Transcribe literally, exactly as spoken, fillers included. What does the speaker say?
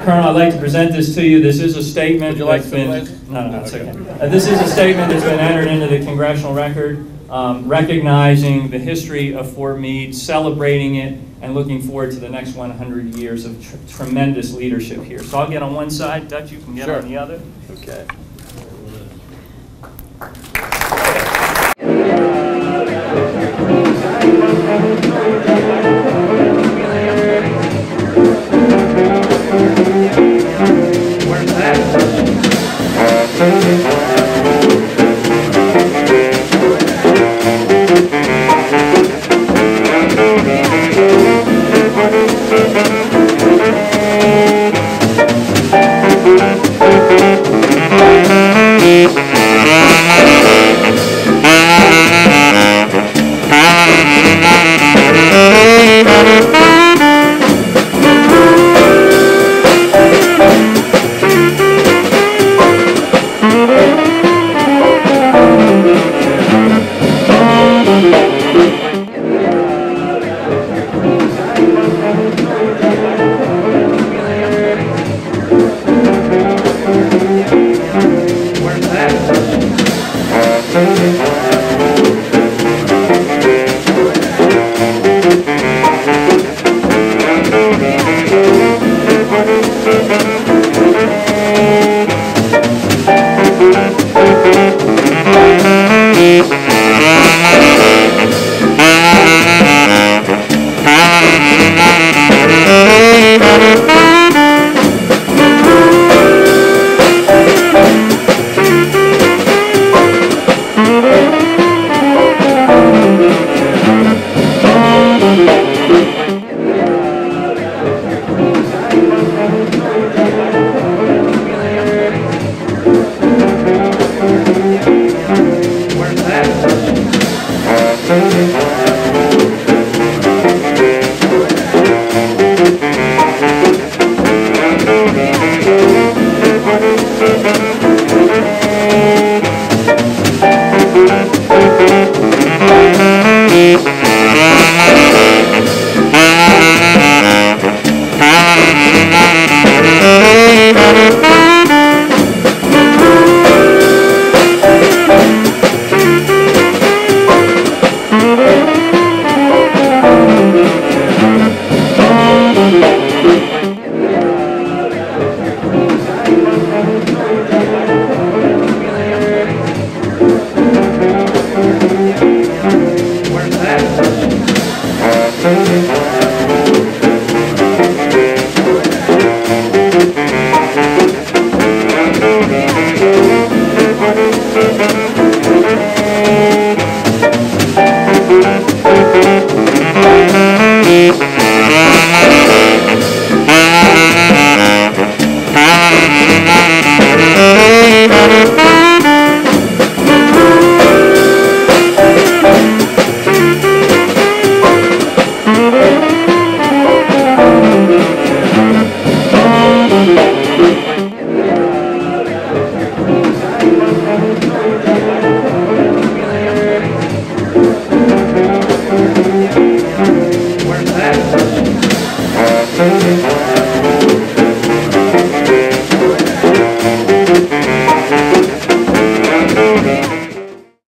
Colonel, I'd like to present this to you. This is a statement Would you like that's some, been... please? No, no, no, it's okay. Uh, this is a statement that's been entered into the Congressional record, um, recognizing the history of Fort Meade, celebrating it, and looking forward to the next one hundred years of tr tremendous leadership here. So I'll get on one side, Dutch, you can get Sure. on the other. Okay. Where's that?